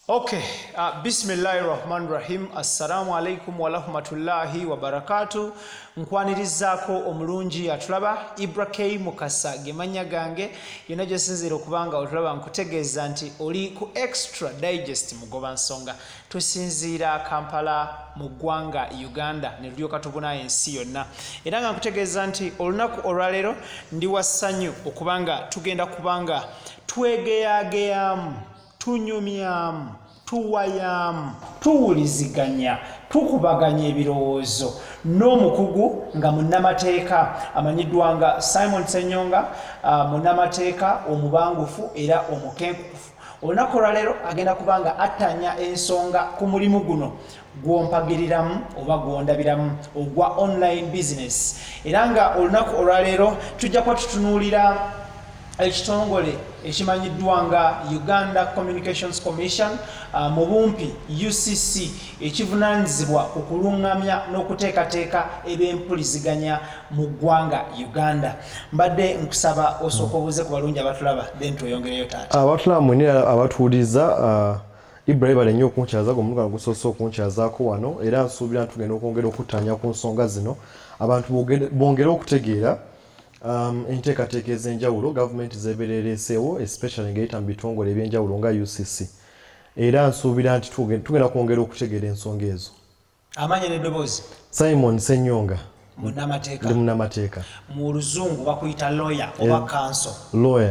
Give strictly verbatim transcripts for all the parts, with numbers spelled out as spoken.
Okay, uh, Bismillahirrahmanirrahim. Assalamu alaikum wa rahmatullahi wa barakatuh. Nkwanirizzaako omulungi atulaba Ibrahim Mukasa gemanya gange yonna gyosinzira okubanga otulaba nkutegeeza nti oli ku Extra Digest mugoba nsonga tusinziira Kampala mu ggwanga Uganda ne tulyoka tubuna ensi yonna era nga nkutegeeza nti olunaku olwaleero ndi wassanyu okubanga tugenda kubanga twegeyageyamu tunyumyamu tuwayamu tuwuliziganya tukubaganya ebirowoozo n'omukugu nga munnamateeka amanyiddwa nga Simon Ssenyonga uh, munnamateeka omubangufu era omukenkufu. Olunaku olwaleero agenda kubanga attanya ensonga ku mulimu guno gwompagiriramu oba gwondabiramu ogwa online business era nga olunaku olwaleero tujja kuba tutunuulira ekitongole ekimanyiddwa nga Uganda Communications Commission uh, mu bumpi U C C ekivunaanyizibwa ku kulungamya n'okuteekateeka eby'empuliziganya mu ggwanga Uganda. Mbadde nkusaba osooka obuuze ku balungi abatulaba then tweyongereyo taata. Abatulaba mwenna abatuwuliza uh, Ibrahim alenye okunkyaza gomuluka gusoose okunkyazaako wano era nsuubira ntugenda okwongera okuttanya ku nsonga zino abantu bongere okutegeera Um, enteekateeka ez'enjawulo gavumenti zeebereereeseewo especially ng'eyita mu bitongole ebyenjawulo nga U C C era nsuubira nti tugenda kwongera okutegeera ensonga ezo. Amanya n'eddoboozi Simon Ssenyonga munnamateeka ndi munnamateeka mu luzungu bakuyita lawyer oba counsel lawyer.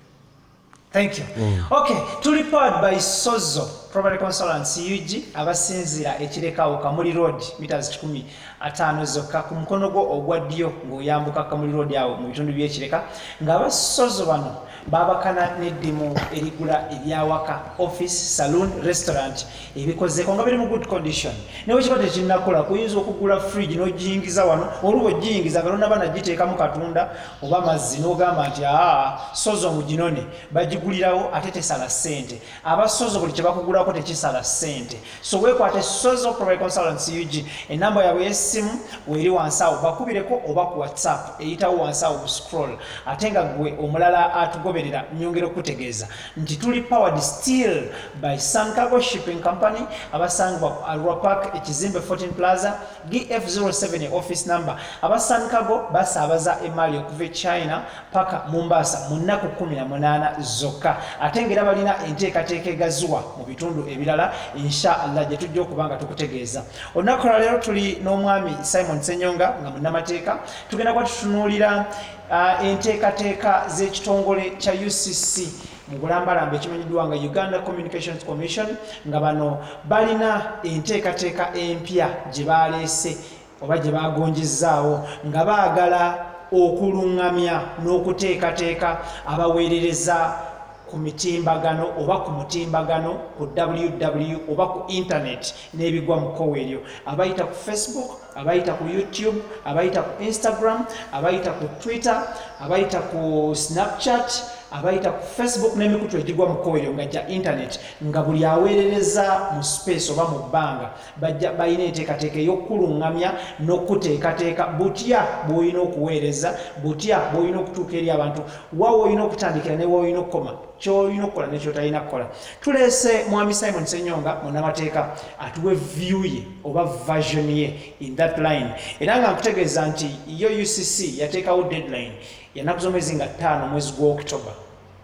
Thank you. Mm. Okay, tuli powered by Sozo Property Consultants U G abasinzira ekirekawo Kamuli Road meters kikumi ataano zokka ku mukono gwo ogwa ddyo ng'oyambuka Kamuli Road awo mu bitundu by'ekireka nga abasozo bano babakana n'eddimu erigula ebyawaka office saloon restaurant ebikozeeko nga biri mu good condition ne bwe kiba tekinnakola kuyinza okugula fridge n'ogiyingiza wano oluba ogiyingiza nga lonna banagiteekamu katunda oba mazzi n'ogamba nti aa sozo muginone bagigulirawo ate tesala ssente abasozo buli kye bakugulako tekisala ssente so weekwate Sozo Property Consultants U G enamba yaabwe y'essimu weeri wansi awo bakubireko oba ku WhatsApp eyitawo wansi awo ku scroll ate nga gwe omulala atugoberera nyongera okutegeeza nti tuli powered still by Sankago Shipping Company abasangibwa ku Arua Park ekizimbe fourteen Plaza G F zero seven office number abasankago basaabaza emaali okuva e China paka Mombasa mu nnaku kumi na munaana zokka ate ng'era balina enteekateeka egaziwa mu bitundu ebirala inshallah gye tujja okubanga tukutegeeza. Olunaku lwaleero tuli n'omwami Simon Ssenyonga nga munnamateeka tugenda kuba tutunuulira uh, enteekateeka z'ekitongole kya U C C mu bulambalamba ekimanyiddwa nga Uganda Communications Commission nga bano balina enteekateeka empya gye baleese oba gye bagonjezzaawo nga baagala okulungamya n'okuteekateeka abaweerereza ku mitimbagano oba ku mutimbagano ku W W oba ku internet n'ebigwa mu kkowe eryo abayita ku Facebook abayita ku YouTube abayita ku Instagram abayita ku Twitter abayita ku Snapchat abayita ku Facebook n'emikutu egigwa mu kkowe eryo nga gya internet nga buli aweerereza mu space oba mu bbanga bajja balina enteekateeka ey'okkulungamya n'okuteekateeka butya bw'olina okuweereza butya bw'olina okutuuka eri abantu waawe olina okutandikira ne waawe olina okukoma ky'olina okukola n'ekyotalina kukola. Tuleese mwami Simon Ssenyonga munnamateeka atuwe view ye oba version ye in that line era nga nkutegeeza nti yo U C C yateekawo deadline yanaku z'omwezi nga ttaano mwezi gwa October.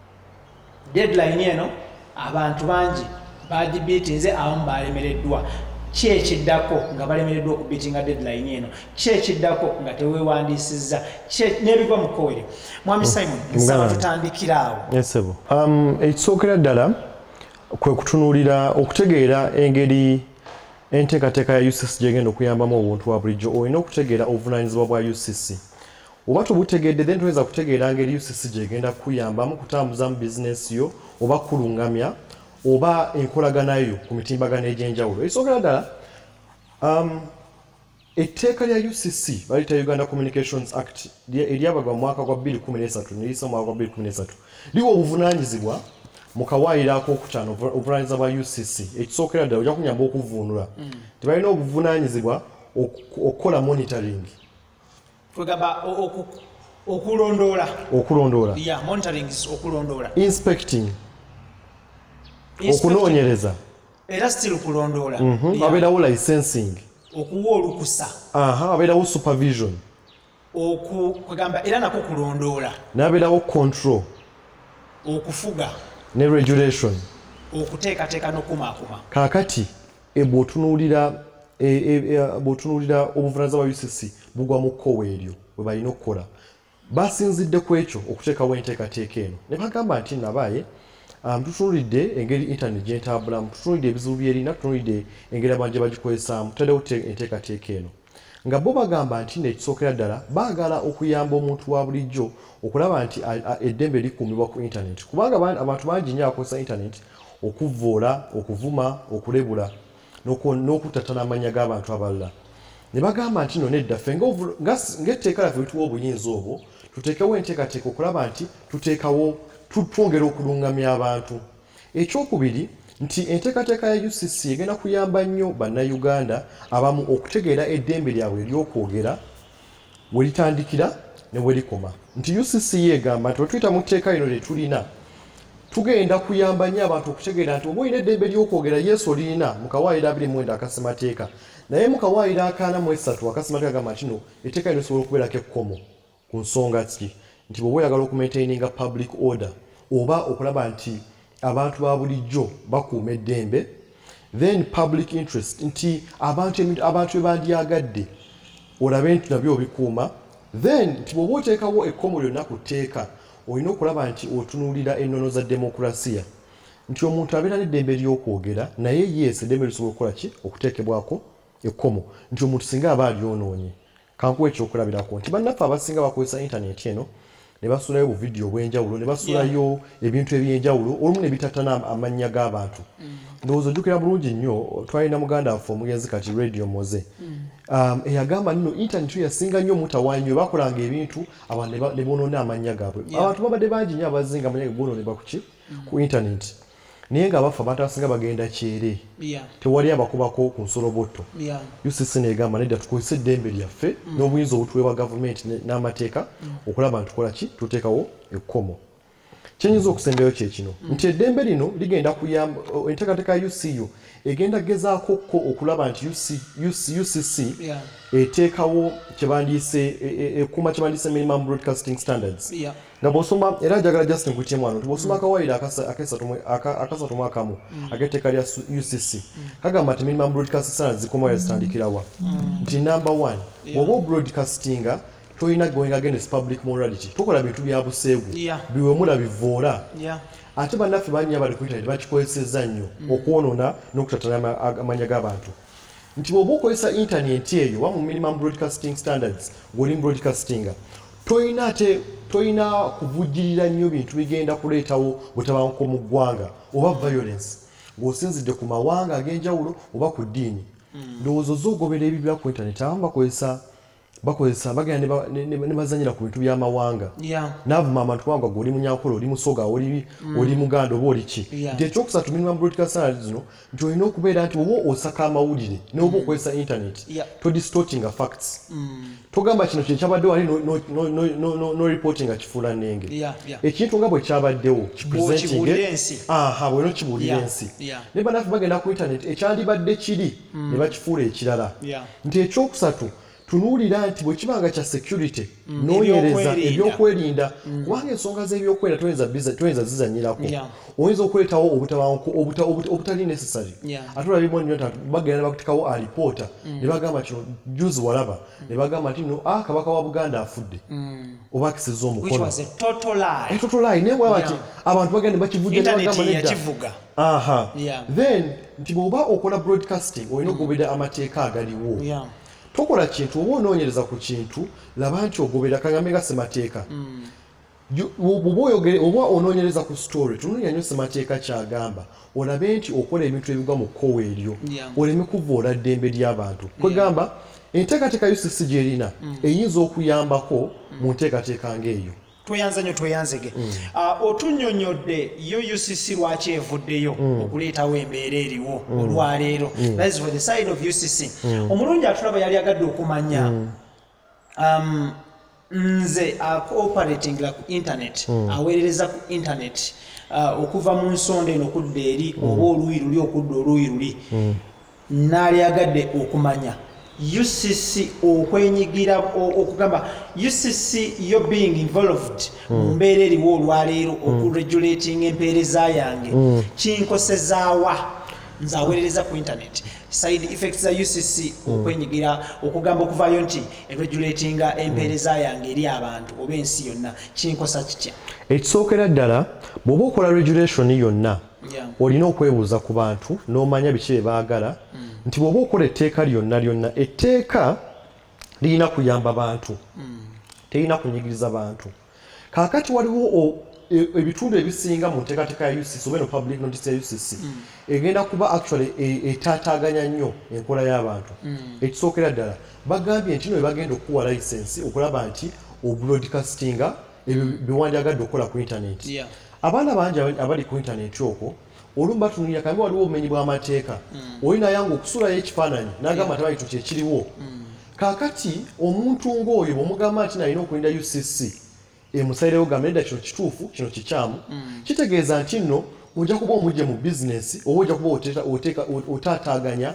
Deadline eno abantu bangi bagibiitinze abamu balemereddwa ki ekiddako nga balemereddwa okubiitinga deadline eno ki ekiddako nga teweewandiisizza n'ebigwa mu kkowe eryo. Mwami Simon nsaba tutandikira awo. Yesebo um, ekisookera ddala kwe kutunuulira okutegeera engeri enteekateeka ya U C C gyegenda okuyambamu obuntu wa bulijjo olina okutegeera obuvunaanyizibwa bwa U C C oba tobutegedde then tuyinza kutegeera ngeri U C C gyegenda kuyambamu kutambuza mu bizinesi yo oba kulungamya oba enkolaganayo ku mitimbagano egy'enjawulo. Ekisookera ddala um, etteeka lya U C C baliyita Uganda Communications Act eryabagwa mu mwaka gwa bbiri kumi n'esatu neriyisa mu mwaka gwa bbiri kumi n'esatu liwa obuvunaanyizibwa mu kawaayiro ak'okutaano obuvunaanyizibwa bwa U C C. Ekisookera ddala ojja kunyamba okuvuunula tebalina obuvunaanyizibwa okukola monitoring kwegamba okulondoola okulondoola yeah monitoring is okulondoola inspecting okunoonyereza era still kulondola abeerawo licensing okuwa olukusa aha abeerawo supervision okugamba era nako kulondoola n'abeerawo control okufuga ne regulation okuteekateeka n'okumaakuma kaakati bw'otunuulira bw'otunuulira obuvunaanyizibwa bwa U C C bugwa mu kkowa eryo bwe balina okukola basinzidde ku ekyo okuteekawo enteekateeka eno ne bagamba nti nabaaye tutunuulidde engeri internet gyentambulamu tutunuulidde ebizibu byerina tutunuulidde engeri abantu gye bagikozesaamu tutaddewo enteekateeka eno nga bo bagamba nti nekisookera ddala baagala okuyamba omuntu wa bulijjo okulaba nti eddembe likuumibwa ku internet kubanga abantu bangi nnyo abakozesa internet okuvvoola okuvuma okulebula n'okutattana amanya g'abantu abalala ne bagamba nti no nedda ffe ng'etteeka laffe lituwa obuyinza obwo tuteekewo enteekateeka okulaba nti tuteekawo twongera okulungamya abantu ekyokubiri nti enteekateeka ya U C C egenda kuyamba nnyo bannayuganda abamu okutegeera eddembe lyabwe ery'okwogera we litandikira ne we likoma nti U C C yeegamba nti wetuyita mu tteeka lino lye tulina tugenda kuyamba nnyo abantu okutegeera nti oba olina eddembe ly'okwogera yesu olirina mu kawaayiro abiri mu mwenda akasemateeka naye mu kawaayiro akaana mu esatu akasemateeka gamba nti no etteeka lino lisobola okubeerako ekkomo ku nsonga ki nti bw'oba oyagala okumaintaininga public order oba okulaba nti abantu ba bulijjo bakuuma eddembe then public interest nti abantu abantu be bandyagadde olabe nti nabyo obikuuma then nti bw'oba oteekawo ekkomo lyonna ku tteeka olina okulaba nti otunuulira ennono za demokulasiya nti omuntu abeera n'eddembe ly'okwogera naye yeesi eddembe lisobola okukola ki okuteekebwako ekkomo nti omuntu singa aba alyonoonye kankuwa ekyokulabirako nti bannaffe abasinga bakozesa intaneti eno ne basulayo obuvidiyo obw'enjawulo ne basulayo ebintu eby'enjawulo olumu ne bitattana amannya g'abantu ndowooza ojjukira bulungi nnyo twalina muganda waffe omugenzi kati radio moze eyagamba nno intaneti yasinga nnyo mutawaanyi bakolanga ebintu abantu ne bonoona amannya gaabwe abantu babadde bangi nnyo abazinga amannya gonoonebwa kuki ku intaneti naye nga bafa abantu abasinga bagenda kyere tewali abakubako ku nsolobotto U C C negamba nedda tukozesa eddembe lyaffe n'obuyinza obutuweebwa gavumenti n'amateeka okulaba nti tukola ki tuteekawo ekkomo kyenyinza okusembayo kyekino nti eddembe lino ligenda kuyamba enteekateeka ya U C U egenda gezaako ko okulaba nti U C C eteekawo kyebandiise ekuuma kyebandiise minimum broadcasting standards nga bw'osoma era njagala Justin Kutiemu wano nti bw'osoma akawaayiro akasatu mu akamu ak'etteeka lya U C C kagamba nti minimum broadcasting standards zikomawo zitandikirawa nti number one bw'oba obroadcastinga toyina going against public morality tokola bintu bya buseegu biwemula bivoola ate bannaffe bannya abali ku internet bakikozesezza nnyo okwonoona n'okutattana amanya g'abantu nti bw'oba okozesa intaneti eyo wa mu minimum broadcasting standards ng'oli mu broadcastinga toyina ate toyina kuvujjirira nnyo bintu bigenda kuleetawo butabanguko mu ggwanga oba violence ng'osinzidde ku mawanga ag'enjawulo oba ku ddiini ndowooza ozogobera ebibira ku intaneti abamu bakozesa bakozesa bagenda ne bazanyira ku bintu by'amawanga n'avuma abantu kubanga gwe oli munyankole oli musoga oli oli muganda oba oli ki nti ekyokusatu minimum broadcast standards zino nti olina okubeera nti oba osaka amawulire n'oba okozesa internet todistortinga facts togamba kino kye kyabadde wali no reporting nga kifuula nnenge ekintu nga bwe kyabaddewo aha bwe nokibuulira ensi ne bannaffe bagenda ku internet ekyandibadde kiri ne bakifuula ekirala nti ekyokusatu tunuulira nti bwe kibanga kya security noonyereza ebyokwerinda kubanga ensonga z'ebyokwerinda toyinza zizanyirako oyinza okuleetawo obutabanguko obutali necessary ate olabimu nnyo bagenda ne bakutekawo alipoota ne bagamba kino juzi walaba ne bagamba nti no a kabaka wa Buganda afudde oba akisizza omukono totolayi naye bwaba ti abantu bagenda ne bakivujja ne bagamba nedda aha then nti bw'oba okola broadcasting olina okugoberera amateeka agaliwo tokola kintu oba onoonyereza ku kintu laba nti ogobera kagambe nga semateeka oba onoonyereza ku story tunoonya nnyo semateeka kyagamba olabe nti okola ebintu ebigwa mu kkowa eryo oleme kuvoola ddembe ly'abantu kwegamba enteekateeka U C C gy'erina eyinza okuyambako mu nteekateeka ng'eyo tweyanza nnyo tweyanzege otunnyonnyodde yo U C C lwaki evuddeyo okuleetawo embeera eriwo olwaleero that is for the side of U C C omulungi atulaba yali agadde okumanya nze acooperatingira ku internet aweerereza ku internet uh, okuva mu nsonda eno okudda eri mm. oba oluuyi luli okudda oluuyi luli mm. n'alyagadde okumanya U C C okwenyigira okugamba U C C yo being involved mu mbeera eriwo olwaleero okuregulating empeereza yange mm. kinkosezaawa nzaweerereza ku internet side effects za U C C okwenyigira okugamba okuvayo nti regulating empeereza yange eri abantu oba ensi yonna kinkosa kitya ekisookera ddala bw'oba okola regulation yonna yeah. olina okwebuuza ku bantu n'omanya biki bye baagala mm. nti bw'oba okola etteeka lyonna lyonna etteeka lirina kuyamba bantu mm. terina kunyigiriza bantu kaakati waliwo ebitundu ebisinga mu nteekateeka ya U C C oba eno public notice ya U C C mm. egenda kuba actually etaataaganya nnyo enkola y'abantu mm. ekisookera ddala bagambye nti no bagenda okuwa license okulaba nti obroadcastinga ebyo biwandyagadde okukola ku internet yeah. abaana bangi abali ku internet okwo olumu batunulira kambe waliwo obumenyi bw'amateeka mm. olina yangu okusulayo ekifaananyi n'agamba yeah. tabaito kyekiriwo mm. kaakati omuntu ng'oyo bw'omugamba nti nalina okulinda U C C emusairewo gamba nedda kino kituufu kino kikyamu mm. kitegeeza nti nno ojja kuba omujje mu bizinesi oba ojja kuba otaataaganya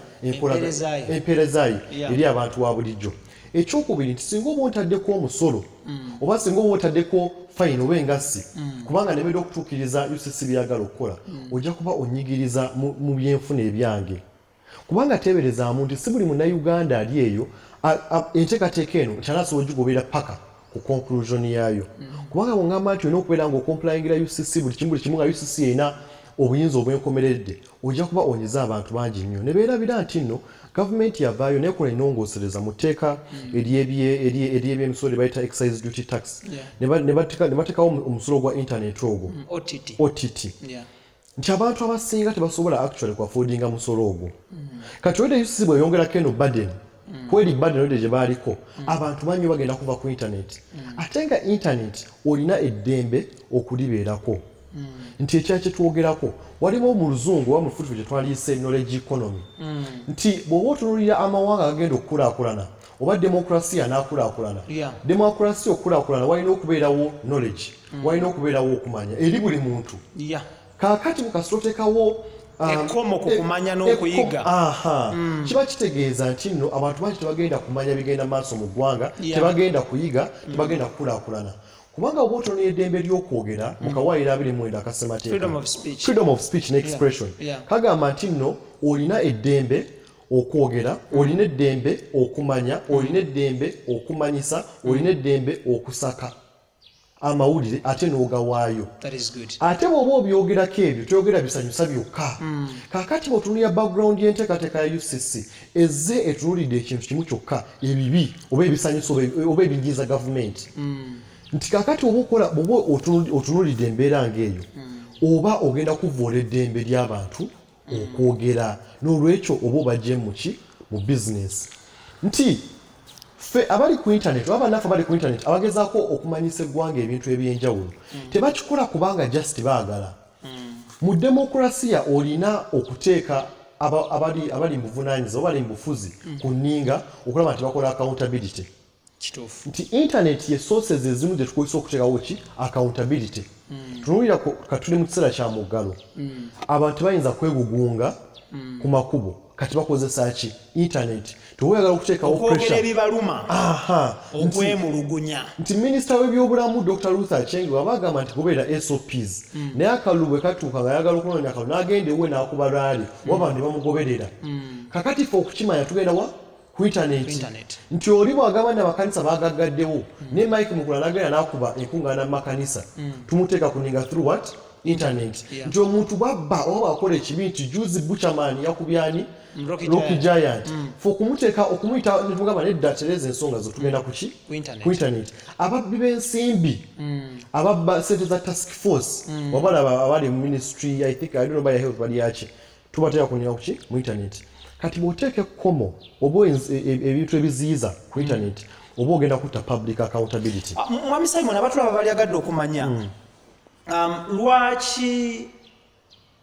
empeerezaayo eri abantu wa bulijjo ekyokubiri nti singa oba ontaddeko omusolo mm. oba singa oba ontaddeko fayini oba engassi mm. kubanga nebedde okutuukiriza U C C byagala okukola mm. ojja kuba onyigiriza mu, mu byenfuna ebyange kubanga teeberezaamu nti si buli munnayuganda ali eyo enteekateeka eno kyanasobola ogigoberera paka ku conclusion yayo mm. kubanga bw'ongamba nti olina okubeera ng'okomplyingira U C C buli kimu buli kimu nga U C C erina obuyinza obwenkomeredde ojja kuba onyiza abantu bangi nnyo ne beerabira nti nno gavumenti yavaayo nekola ennongoosereza mu tteeka ery'ebyemisolo bayita excise duty tax ne bateekawo omusolo gwa internet ogwo O T T nti abantu abasinga tebasobola actually kuaffordinga musolo ogwo kati wede U C C bweyongerako eno burden kweri burden wede gye baaliko abantu bangi bagenda kuva ku internet ate nga internet olina eddembe okulibeerako Mm. nti ekya kyetwogerako waliwo mu luzungu oba mu lufutufu gye twaliyise knowledge economy mm. nti bw'oba otunuulira amawanga agagenda okukulaakulana oba demokurasiya n'akulaakulana yeah. demokurasiya okukulaakulana walina okubeerawo knowledge mm. walina okubeerawo okumanya eri buli muntu yeah. kaakati mukasitotekawo ekkomo ku kumanya n'okuyiga aha mm. kiba kitegeeza nti nno abantu bangi tebagenda kumanya bigenda maaso mu ggwanga yeah. tebagenda kuyiga mm. tebagenda kukulaakulana kubanga oba otunuulira eddembe ly'okwogera mu kawaayiro abiri mu mwenda akasemateeka freedom of speech ne expression yeah. yeah. kagamba nti nno olina eddembe okwogera olina eddembe okumanya olina eddembe okumanyisa olina eddembe okusaka amawulire ate n'ogawaayo ate bw'oba obyogerako ebyo toyogera bisanyusa byokka mm. kaakati bw'otunuulira background y'enteekateeka ya U C C ezze etunuulidde ekintu kimu kyokka ebibi oba ebisanyusa oba ebinyiiza gavumenti mm. nti kakati oba okola bw'oba otunuulidde embeera ng'eyo oba ogenda kuvoola eddembe ly'abantu okwogera n'olwekyo oba obajje muki mu bizinesi nti ffe abali ku internet oba bannaffe abali ku internet abagezaako okumanyisa eggwanga ebintu eby'enjawulo tebakikola kubanga just baagala mu demokurasiya olina okuteeka abali mu buvunaanyizibwa oba bali mu bufuzi ku nninga okulaba nti bakola accountability nti internet ye sources ezimu gye tukozesa okuteekawo ki accountability mm. tunuulira katuli mu kiseera kya muggalo mm. abantu bayinza kwegugunga mm. ku makubo kati bakozesa ki internet tewoyagala okuteekawo okwogera ebibaluma okwemulugunya nti minisita w'ebyobulamu Doctor Ruth Aceng wabagamba nti kubeera S O Ps mm. naye akalulu bwe katuuka nga ayagala okunoonya akalulu n'agenda ewe n'akuba lwali oba abantu ne bamugoberera mm. kakati ffe okukimanya tugenda wa ku internet nti oli bwagamba n'amakanisa baagaggaddewo mm. ne Mike Mukula n'agenda n'akuba enkungaana mu makanisa mm. tumuteeka kuninga through what internet yeah. nti omuntu bwabba oba bwakola ekibi nti juzi Buchaman yakubyani Rocky Giant mm. fe okumuteeka okumuyita netugamba nedda tereza ensonga zo tugenda ku ki ku internet ababbi b'ensimbi mm. ababba sente za task force mm. wabalaba abali mu ministry I think I don't know by health bali yaki tubateeka kuninga ku ki mu internet kati bw'oteeka ekkomo oba ebintu ebiziyiza ku internet oba ogenda kutta public accountability mwami Simon abatulaba bali agadde okumanya mm. um, lwaki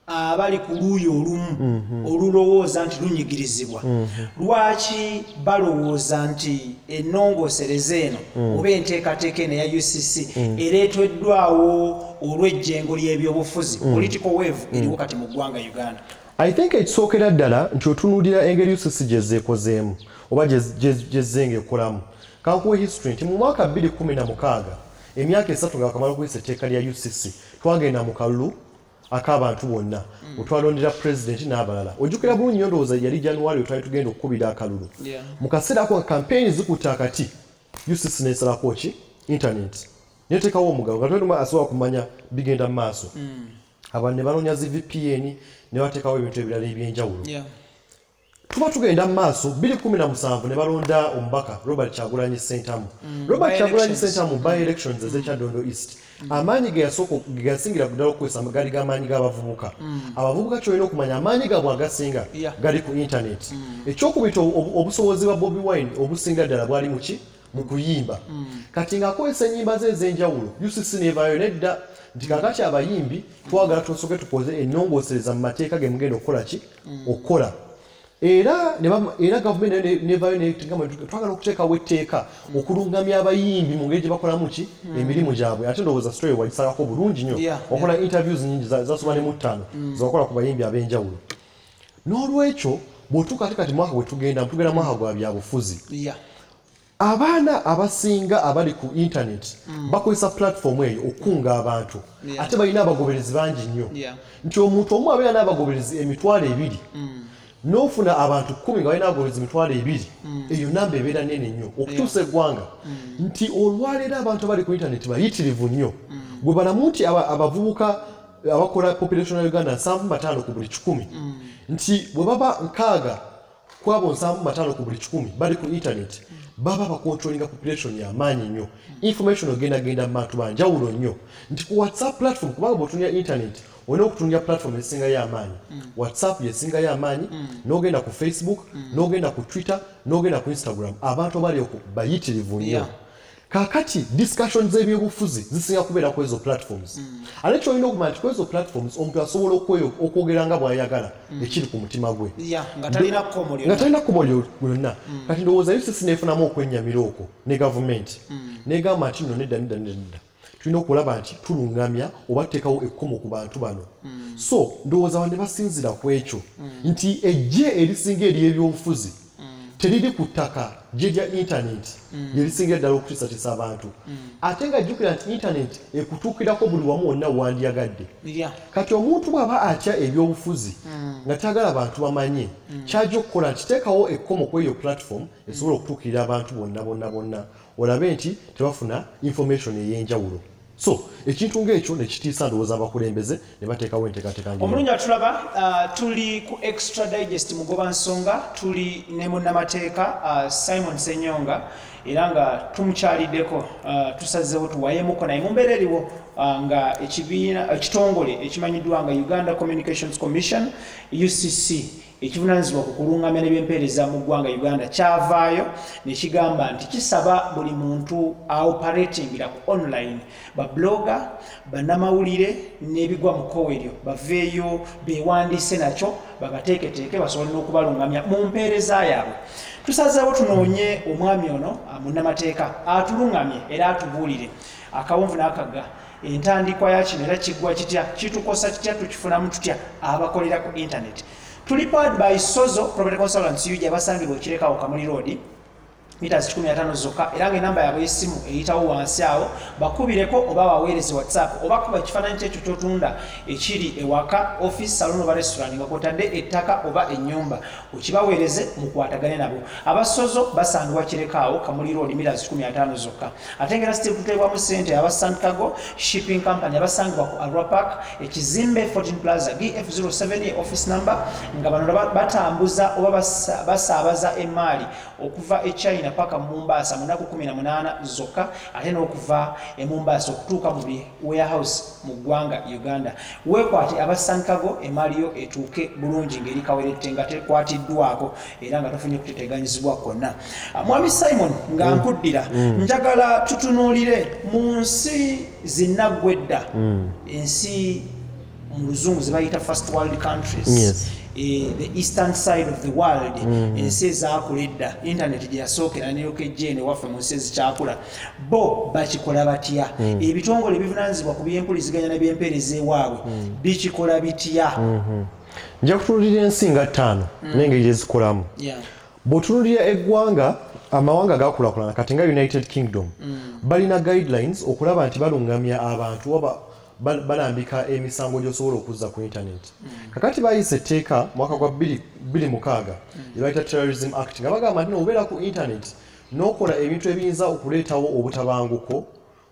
abali ku luuyi olumu olulowooza nti lunyigirizibwa lwaki balowooza nti ennongoosereze eno oba enteekateeka eno ya U C C ereeteddwawo olw'ejjengo ly'ebyobufuzi political wave eriwo kati mu ggwanga Uganda? I think ekisookera ddala nti otunuulira engeri U C C gye zeekozeemu oba gye zenga ekolamu. Kankuwa history nti mu mwaka bbiri kumi na mukaaga emyaka esatu nga bakamala okuyisa etteeka lya U C C twagenda mu kalulu ak'abantu bonna otwalondera president n'abalala. Ojjukira bulungi nnyo ndowooza yali January twali tugenda okukubira akalulu. Mu kaseera ako campaign zikutte akati U C C n'esalako ki internet neteekawo omugabo nga twali asobola kumanya bigenda mu maaso. Abantu ne banonya zi V P N ne bateekawo ebintu ebirala ebyenjawulo. Tuba tugenda mu maaso bbiri kumi na musanvu ne balonda omubaka Robert Kyagulanyi Ssentamu. Robert Kyagulanyi Ssentamu by elections ez'Ekyadondo East. Amaanyi ge yasooka ge yasingira ddala okukozesa gali g'amaanyi g'abavubuka. Abavubuka kyolina okumanya amaanyi gaabwe agasinga gali ku internet. Ekyokubita obusobozi bwa Bobi Wine obusinga ddala bwali mu ki? Mu kuyimba. Kati ng'akozesa ennyimba ze ez'enjawulo U C C n'evaayo nedda nti kakati abayimbi twagala tusooke tukoze ennongoosereza mu mateeka ge mugenda okukola ki? Okukola. Era era gavumenti nevaayo netegama twagala okuteekawo etteeka okulungamya abayimbi mu ngeri gye bakolamu ki emirimu gyabwe. Ate ndowooza story wagisakako bulungi nnyo okola interviews nyingi zasoba ne mu ttaano zakola ku bayimbi ab'enjawulo. N'olwekyo bw'otuuka ate kati mwaka bwe tugenda tugenda mwaka gwa byabufuzi. Abaana abasinga abali ku internet bakozesa platform eyo okukunga abantu ate balina abagoberezi bangi nnyo nti omuntu omu abeera n'abagoberezi emitwalo ebiri n'ofuna abantu kkumi nga balina abagoberezi emitwalo ebiri eyo namba ebeera nene nnyo okukyusa eggwanga nti olwaleero abantu abali ku internet bayitirivu nnyo bwe balamu nti abavubuka abakola population ya Uganda nsanvu bataano ku buli kikumi nti bwe baba nkaaga kwabo nsanvu bataano ku buli kikumi bali ku internet baba bakontrolinga population ya maanyi nnyo. Information ogenda genda mu bantu banjawulo nnyo nti ku WhatsApp platform kubanga bw'otunya internet olina okutunya platform esinga y'amaanyi. WhatsApp yesinga y'amaanyi n'ogenda ku Facebook n'ogenda ku Twitter n'ogenda ku Instagram abantu abali okwo bayitirivu nnyo. Kakati discussions z'ebyobufuzi zisinga kubeera ku ezo platforms. Ate kyolina okumanya nti ku ezo platforms omuntu asobola okwogera nga bw'ayagala ekiri ku mutima gwe nga talina kkomo lyonna. Kati ndowooza U C C neefunamu okwennyamira okwo ne gavumenti negamba nti nno nedda nedda nedda tulina okulaba nti tulungamya oba tuteekawo ekkomo ku bantu bano. So ndowooza abantu ne basinzira ku ekyo nti ejje erisinga ery'ebyobufuzi teriri ku ttaka gye lya internet lyerisingira ddala okutiisatiisa abantu ate nga jjukira nti internet ekutuukirako buli wamu wonna wandiyagadde. Kati omuntu bw'aba atya ebyobufuzi nga tayagala abantu bamanye kyajja okukola nti teekawo ekkomo ku eyo platform esobola okutuukirira abantu bonna bonna bonna olabe nti tebafuna information ey'enjawulo. So ekintu ng'ekyo ne kitiisa ndowooza abakulembeze ne bateekawo enteekateeka ng'eyo. Omulungi atulaba uh, tuli ku Extra Digest mugoba nsonga tuli ne munnamateeka uh, Simon Ssenyonga era nga tumukyaliddeko uh, tusazeewo tuwayemuko naye mu mbeera eriwo uh, nga ekibiina ekitongole ekimanyiddwa nga Uganda Communications Commission U C C ekivunaanyizibwa ku kulungamya n'ebyempeereza mu ggwanga Uganda kyavaayo ne kigamba nti kisaba buli muntu aoperatingira ku online babloga bannamawulire n'ebigwa mu kkowe eryo baveeyo beewandiise nakyo bagateeketeeke basobole n'okubalungamya mu mpeereza yaabwe. Tusazeewo tunoonye omwami ono munnamateeka atulungamye era atubuulire akawunvu n'akagga entandikwa ya kino era kiggwa kitya kitukosa kitya tukifunamu tutya abakolera ku internet. Tuli powered by Sozo Property Consultants U G abasangibwa ekirekawo Kamuli Road meters kikumi na ttaano zokka era ng'enamba yaabwe y'essimu eyitawo wansi awo bakubireko oba baweereze WhatsApp oba kuba ekifaananyi kyekyo ky'otunda ekiri ewaka office salon oba restaurant nga kwotadde ettaka oba ennyumba okibaweereze mukwatagane nabo. Abasozo basangibwa kirekaawo Kamuli Road meters kikumi na ttaano zokka ate ng'era Steve tuteebwamu ssente aba Santiago Shipping Company abasangibwa ku Alwa Park ekizimbe fourteen Plaza D F zero seven office number nga bano batambuza oba basaabaza emmaali okuva e China paka Mombasa munaku kumi na munaana zokka ate n'okuva e Mombasa okutuuka mu warehouse mu ggwanga Uganda. Weekwate aba Sankago emmaali yo etuuke bulungi ng'eri kawerette nga tekwatiddwako era nga tofunye kuteteganyizibwa kwonna. Mwami Simon nga nkuddira njagala tutunuulire mu nsi zinnaggwedda ensi mu luzungu ze bayita first world countries. Yes. Uh, the eastern side of the world ensi ezaakula edda internet gyeyasookera neyokejjeene waffe mu nsi ezikyakula bo bakikola batya ebitongole ebivunaanyizibwa ku byempuliziganya n'ebyempeereza ewaabwe bikikola bitya nja kutunuulira ensi nga ttaano n'engeri gye zikolamu bw'otunuulira eggwanga amawanga gaakulaakulana kati nga United Kingdom balina guidelines okulaba nti balungamya abantu oba balambika emisango gy'osobola okuzza ku internet kakati bayise etteeka mwaka gwa bbiri mukaaga lye bayita Terrorism Act nga bagamba nti obeera ku internet n'okola ebintu ebiyinza okuleetawo obutabanguko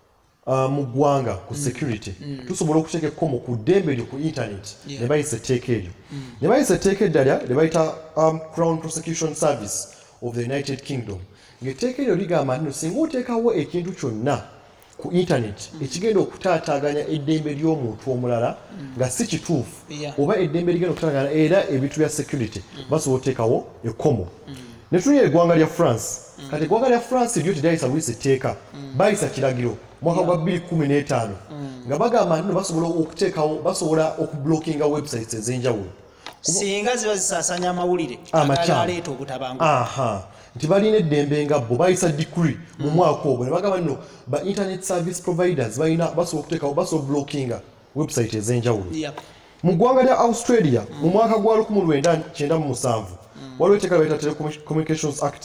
mu ggwanga ku security tusobola okuteeka ekkomo ku ddembe lyo ku internet ne bayise etteeka eryo ne bayise etteeka eddala lye bayita Crown Prosecution Service of the United Kingdom ng'etteeka eryo ligamba nti singa oteekawo ekintu kyonna ku internet ekigenda okutaataaganya eddembe ly'omuntu omulala nga si kituufu oba eddembe ligenda okutaataaganya era ebintu bya security basobola okuteekawo ekkomo ne tunyera eggwanga lya France kati eggwanga lya France lyo teryayisa buyisa etteeka bayisa kiragiro mwaka gwa bbiri kumi n'etaano nga bagamba nti basobola okuteekawo basobola okublockinga websites ez'enjawulo singa ziba zisaasanya amawulire agaleeta obutabanguko aha nti balina eddembe nga bo bayisa decree mu mwaka ogwo ne bagamba nno ba internet service providers balina basobola okuteekawo basobola blockinga website ez'enjawulo mu ggwanga lya Australia mu mwaka gwa lukumi lwenda kyenda mu musanvu waliwo etteeka lye bayita Telecommunications Act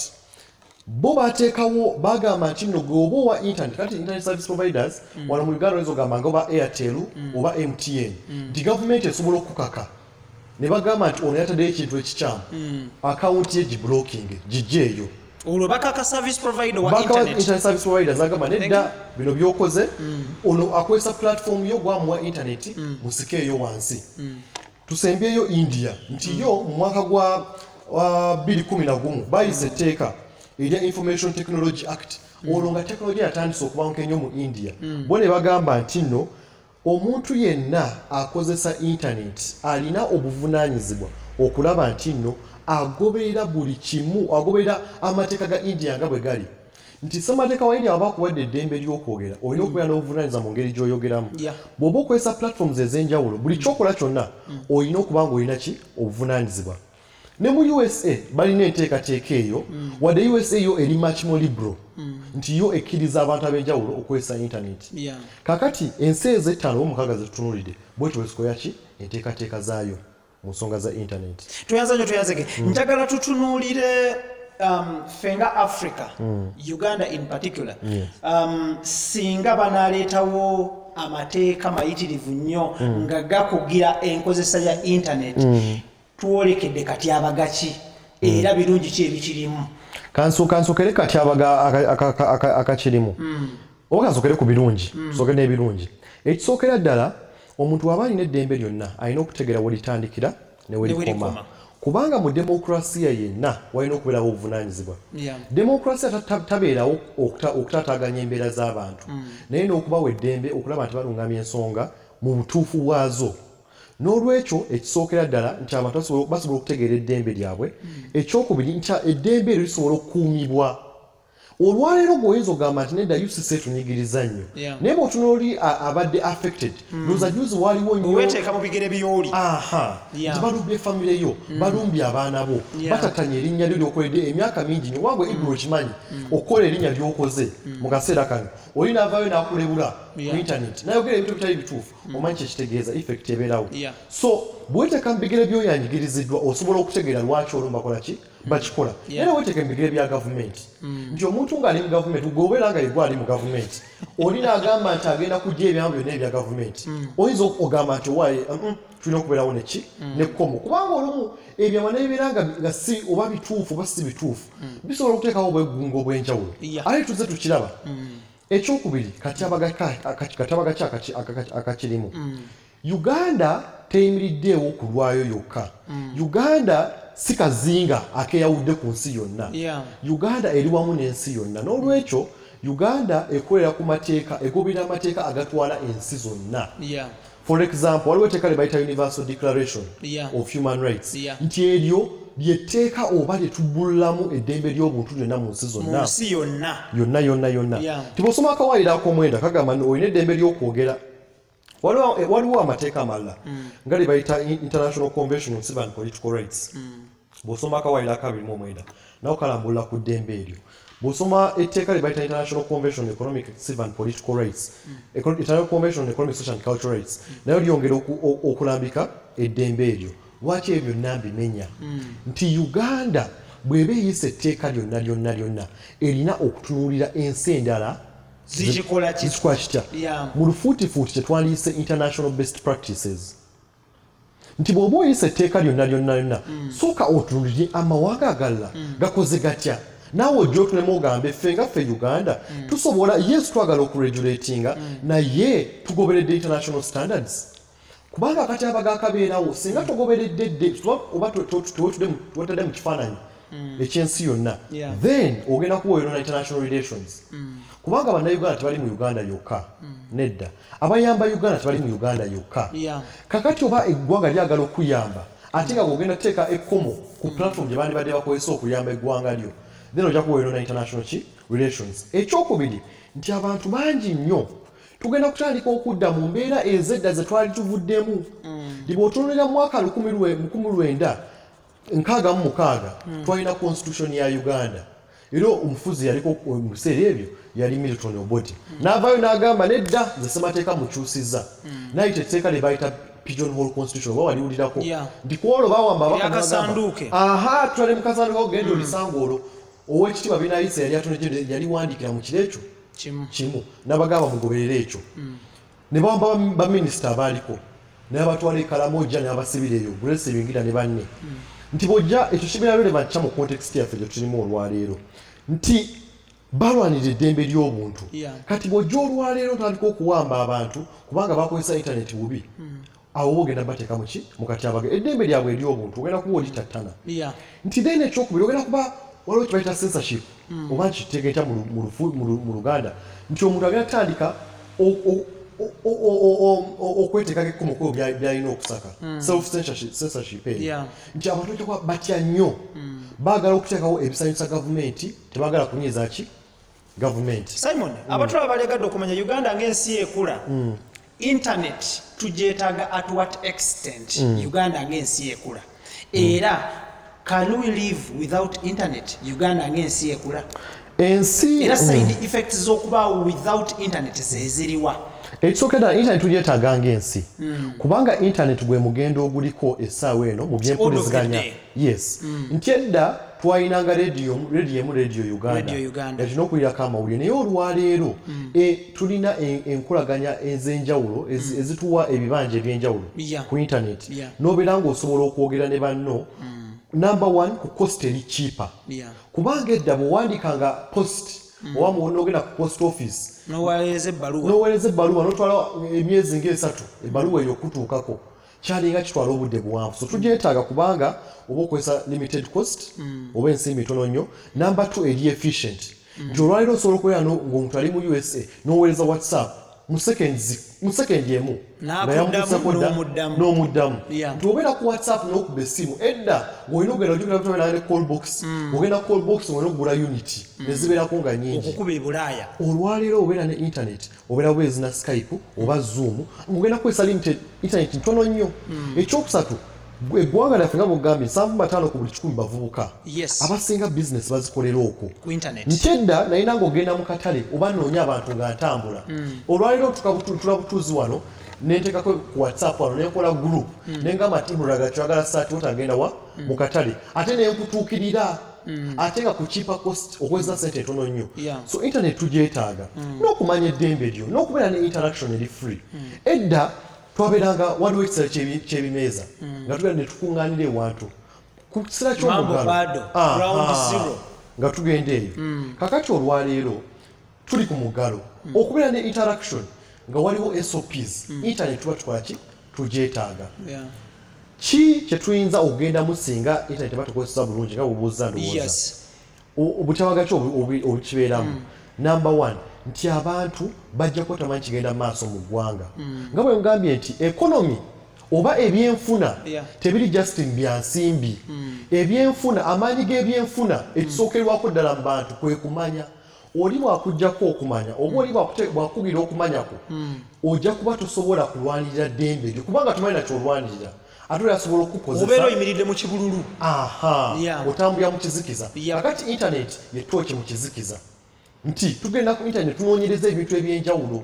bo bateekawo bagamba nti nno gweoba owa internet kati internet service providers wano mu Uganda oyinza ogamba nga oba Airtel oba M T N nti gavumenti esobola okukaka ne bagamba nti ono yataddeyo ekintu ekikyamu akawunti ye giblocking gijjeeyo olwo bakaka service provider wa internet internet service providers agamba nedda bino byokoze ono akozesa platform yo gwamuwa internet musikeeyo wansi tusembyeyo India nti yo mu mwaka gwa bbiri kumi na gumu bayise etteeka erya Information Technology Act olwo nga technology yatandise okubanguka ennyo mu India bo ne bagamba nti nno omuntu yenna akozesa internet alina obuvunaanyizibwa okulaba nti nno agoberera buli kimu agoberera amateeka ga India nga bwe gali nti ssemateeka wa India aba akuwadde eddembe ly'okwogera olina okubeera n'obuvunaanyizibwa mu ngeri gy'oyogeramu bw'oba okozesa platforms ez'enjawulo buli kyokola kyonna olina okuba nga olina ki obuvunaanyizibwa ne mu U S A balina enteekateeka eyo wadde U S A yo eri much more liberal nti yo ekkiriza abantu ab'enjawulo okukozesa internet kakati ensi ezo ettaano omukaaga zetutunuulidde bwetyo bwezikola ki enteekateeka zaayo mu nsonga za internet tuyanza nyo tuyanzege njagala tutunuulire um, fenga Africa Uganda in particular um, singa banaaleetawo amateeka mayitirivu nnyo nga gakugira enkozesa ya internet tuwolekedde kati abagaki era birungi ki ebikirimu kansokere kati abaga akakirimu oba kansokere ku birungi tusokere n'ebirungi ekisookera ddala omuntu waba alina eddembe lyonna alina okutegeera we litandikira ne we likoma kubanga mu demokrasiya yenna walina okubeerawo obuvunaanyizibwa demokrasiya tabeerawo okutaataaganya embeera z'abantu naye n'okubawa eddembe okulaba nti balungamya ensonga mu butuufu bwazo n'olwekyo ekisookera ddala nti abantu basobola okutegeera eddembe lyabwe ekyokubiri nti eddembe eryo lisobola okukuumibwa olwaleero gweoyinza ogamba nti nedda U C C etunyigiriza nnyo naye bw'otunooli abadde affected loza juzi waliwo nnyo weteeka mu bigere by'oli aha nti balumbye famire yo balumbye abaana bo batattanya erinnya lyo lyokoledde emyaka mingi nnyo wabwe Ibro kimanyi okukola erinnya ly'okoze mu kaseera kano oli naavaayo n'akulebula ku internet nayogera ebintu bitali bituufu omanyi kyekitegeeza effect ebeerawo so bweteeka mu bigere by'oyo anyigiriziddwa osobola okutegeera lwaki olwo bakola ki bakikola era weteeka mu bigere bya gavumenti nti omuntu ng'ali mu gavumenti gweobeera nga yegwe ali mu gavumenti oli n'agamba nti agenda kujja ebyama byonna ebya gavumenti oyinza ogamba nti owaye tulina okubeerawo neki nekkomo kubanga olumu ebyama nebibeera nga si oba bituufu oba si bituufu bisobola okuteekawo obwegungo obw'enjawulo ate tuze tukiraba ekyokubiri katabaga ki akakirimu Uganda teyimiriddeewo ku lwayo yokka Uganda si kazinga akeyawudde ku nsi yonna Uganda eri wamu n'ensi yonna n'olwekyo Uganda ekolera ku mateeka egoberera amateeka agatwala ensi zonna for example waliwo etteeka lye bayita Universal Declaration of Human Rights nti eryo lyetteeka oba lyetubbululamu eddembe ly'obuntu lyonna mu nsi zonna yonna yonna yonna tibosoma akawaliro ak'omwenda kagamba olina eddembe ly'okwogera waliwo waliwo amateeka amalala nga lye bayita International Convention on Civil and Political Rights bw'osoma akawaliro akabiri mu mwenda nawo kalambulira ku ddembe eryo bw'osoma etteeka lye bayita International Convention on Economic, Civil and Political Rights International Convention on Economic, Social and Cultural Rights nayo lyongera okulambika eddembe eryo lwaki ebyo byonna mbimenya nti Uganda bw'eba eyisa etteeka lyonna lyonna lyonna erina okutunuulira ensi endala zikikola kitya mu lufuutifuuti kyetwandiyise international best practices nti bw'oba oyisa etteeka lyonna lyonna lyonna sooka otunuulire amawanga agalala gakoze gatya naawe ojja otulemu ogambe ffe nga ffe Uganda tusobola yes twagala okuregulatinga naye tugoberedde international standards kubanga akataba gakabeerawo singa tugoberedde dde oba tuwetudde mu kifaananyi ekyensi yonna then ogenda kuwoyera international relations kubanga bannayuganda tebali mu Uganda yokka nedda abayamba Uganda tebali mu Uganda yokka kakati oba eggwanga lyagala okuyamba ate nga ogenda kuteeka ekkomo ku platform gye bandibadde bakozesa okuyamba eggwanga lyo then ojja kuwoyera international relations ekyokubiri nti abantu bangi nnyo tugenda kutandika okudda mu mbeera ezedda ze twali tuvuddemu ndi bw'otunuulira mu mwaka lukumi lwenda nkaaga mu mukaaga twalina constitution ya Uganda era omufuzi yaliko mu biseera ebyo yali Milton Obote n'avaayo n'agamba nedda nze ssemateeka mukyusiza nayita etteeka lye bayita Pigeonhole Constitution oba waliwulirako nti ku olwo baawamba abakasanduuke aha tutwale mu kasanduuke okugenda olisanga olwo ow'ekitiibwa Binayisa yali atonedde yali wandiikira mu kiro ekyo kimu n'abagamba mugoberere ekyo ne bawamba baminisita abaaliko naye batwala ekalamoja n'abasibira eyo Grace Bingira ne banne nti bojja ekyo kibeera relevant kya mu context yaffe gye tulimu olwaleero nti balwanira eddembe ly'obuntu kati bw'ojja olwaleero otandika okuwamba abantu kubanga bakozesa internet bubi awo ogenda bateeka muki mu katyabaga eddembe lyabwe ery'obuntu ogenda kuba olitattana nti then ekyokubiri ogenda kuba waliwo kibayita censorship oba nkitegeeta mu Luganda nti omuntu agenda tandika okweteekako ekkomo kubo byalina okusaka self censorship eyo nti abantu ojja batya nnyo baagala okuteekawo ebisanyusa gavumenti tebaagala kunyiza ki gavumenti Simon abatwala balegadde okumanya Uganda ng'ensi ekula internet tugyetaaga at what extent Uganda ng'ensi ekula era can we live without internet Uganda ng'ensi ekula ensi era side effects z'okubaawo without internet zeziriwa ekisookedda internet tugyetaaga ng'ensi kubanga internet gwe mugendo oguliko essaawa eno mu byempuliziganya yes nti edda twayinanga radio radio emu radio Uganda yatulina okuwulirako amawulire naye olwaleero tulina enkolaganya ez'enjawulo ezituwa ebibanja eby'enjawulo ku internet n'obeera ng'osobola okwogera ne banno number one ku cost eri cheaper kubanga edda bw'owandiikanga post oba n'ogenda ku post office n'oweereza ebbaluwa n'oweereza ebbaluwa n'otwala emyezi ng'esatu ebbaluwa eyo okutuukako kyalinga kitwala obudde buwanvu so tugyetaaga kubanga oba okozesa limited cost oba ensimbi ntono nnyo number two eri efficient nti olwaleero osobola okubeera ng'omuntu ali mu U S A n'oweereza WhatsApp mu sekendi emu n'omuddamu nti obeera ku WhatsApp n'okuba essimu edda ng'olina okugenda ojjukira kutobeera ne call box ogenda call box ng'olina okugula unity ne zibeerako nga nnyingi okukuba ebulaaya olwaleero obeera ne internet obeera bwezi na Skype oba Zoom ng'ogenda kukozesa limited internet ntono nnyo ekyokusatu eggwanga lyaffe nga bw'ogambye nsanvu bataano ku buli kikumi bavubuka abasinga bizinesi bazikolera okwo nti edda nayina ng'ogenda mu katale oba nnoonya abantu nga ntambula olwaleero tula butuuzi wano nenteekako ku WhatsApp wano nenkola group nengamba ati mulaga kyagala saati otagenda wa mu katale ate nenkutuukirira ate nga ku cheaper cost okweza sente ntono nnyo so internet tugyetaaga n'okumanya eddembe lyo n'okubeera ne interaction eri free edda twabeeranga waliwo ekiseera kyebimeeza nga tugenda ne tukuŋŋaanira ewantu ku kiseera ky'omuggalo nga tugenda eyo kakati olwaleero tuli ku muggalo okubeera ne interaction nga waliwo S O Ps internet tuba tukola ki tugyetaaga ki kye tuyinza okugendamu singa internet eba tukozesa bulungi nga bubuuza ndowooza obutabaga ki obukibeeramu number one nti abantu bajja kuba tamanyi kigenda mu maaso mu ggwanga nga bwe ngambye nti economy oba ebyenfuna tebiri justin bya nsimbi ebyenfuna amaanyi g'ebyenfuna ekisookerwako ddala mu bantu kwe kumanya oli bwakujjako okumanya oba oli bwakugira okumanyako ojja kuba tosobola kulwanirira ddembe lyo kubanga tumanyi nakyo olwanirira ate yasobola okukozesa obeera oyimiridde mu kibululu aha otambulira mu kizikiza kakati internet ye tooki mu kizikiza nti tugenda ku internet tunoonyereza ebintu ebyenjawulo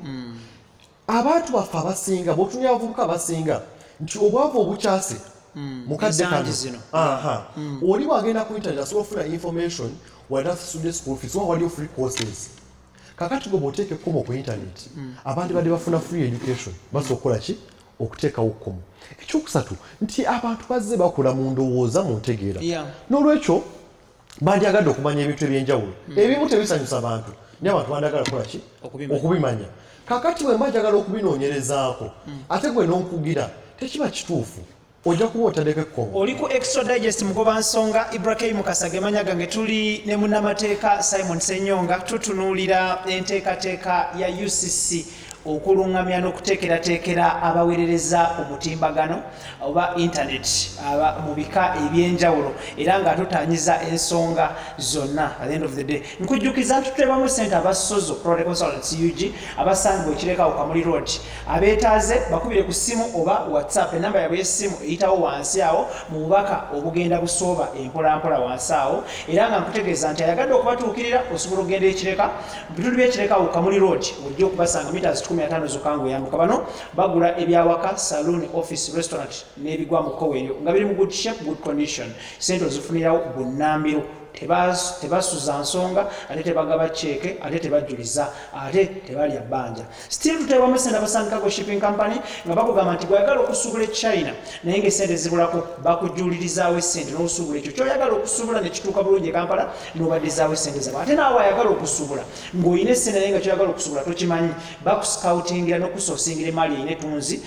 abantu baffe abasinga bw'otunira abavubuka abasinga nti obwavu obukyase mukadde kano aha oli bwagenda ku internet asobola okufuna information whether student school fees or waliyo free courses kakati gwe bw'oteeka ekkomo ku internet abantu badde bafuna free education basobola okukola ki okuteekawo kkomo ekyokusatu nti abantu bazze bakola mu ndowooza mu ntegeera n'olwekyo bandyagadde okumanya ebintu ebyenjawulo ebimu tebisanyusa bantu naye abantu bandagala kukola ki okubimanya kakati bwe mba njagala okubinoonyerezaako ate gwe n'onkugira tekiba kituufu ojja kuba otadeko ekkomo oli ku extra digest mugoba nsonga Ibrahim Kasage manya gange tuli ne munnamateeka Simon Senyonga tutunuulira enteekateeka ya U C C okulungamya n'okuteekerateekera abaweerereza omutimbagano oba internet aba mu bika ebyenjawulo era nga tutaanyiza ensonga zonna at the end of the day nkujjukiza tuteebamu ssente abasozo Prole Consultants U G abasangibwa ekirekawo Kamuli Road abeetaaze bakubire ku ssimu oba WhatsApp enamba yabwe y'essimu eyitawo wansi awo mu bubaka obugenda busooba empolampola wansi awo era nga nkutegeeza nti ayagadde okubatuukirira osobola okugenda ekireka mu bitundu by'ekirekawo Kamuli Road ojja okubasanga mita kumi na tano zokka ng'oyambuka bano bagula ebyawaka saloon office restaurant n'ebigwa mu kkowe nga biri mu good shape good condition sente ozifunirawo bunnambiro tebasuza nsonga ate tebagaba cheeke ate tebajjuliza ate tebalya bbanja still tuteebamu essente abasangikako shipping company nga bakugamba nti bw'oyagala okusuubula China naye ng'essente zibulako bakujjulirizaawo essente n'osuubula ekyo ky'oyagala okusuubula ne kituuka bulungi e Kampala n'obaddizaawo essente zabo ate naawe ayagala okusuubula ng'olina essente naye nga ky'oyagala okusuubula tokimanyi bakuscoutingira n'okusoosingira emaali eyina etunzi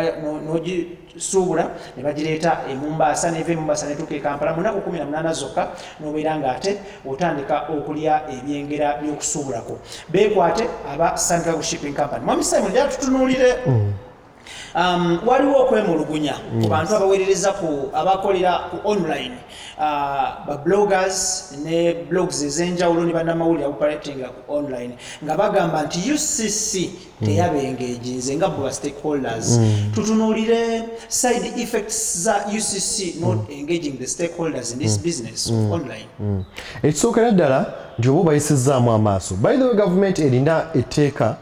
n'ogisuubula ne bagireeta e Mombasa n'eva e Mombasa n'etuuka e Kampala mu nnaku kumi na munaana zokka n'obeera nga ate otandika okulya ebyengera by'okusuubulako beekwate aba Santiago Shipping Company mwami Simon jala tutunuulire um, waliwo okwemulugunya ku bantu abaweerereza ku abakolera ku online uh, ba bloggers ne blogs ez'enjawulo ne bannamawulire operating ku online nga bagamba nti U C C teyabengeejinze nga bwe ba stakeholders tutunuulire side effects za U C C not engaging the stakeholders in this business of online ekisookera ddala nti oba bayisizaamu amaaso by the way government erina etteeka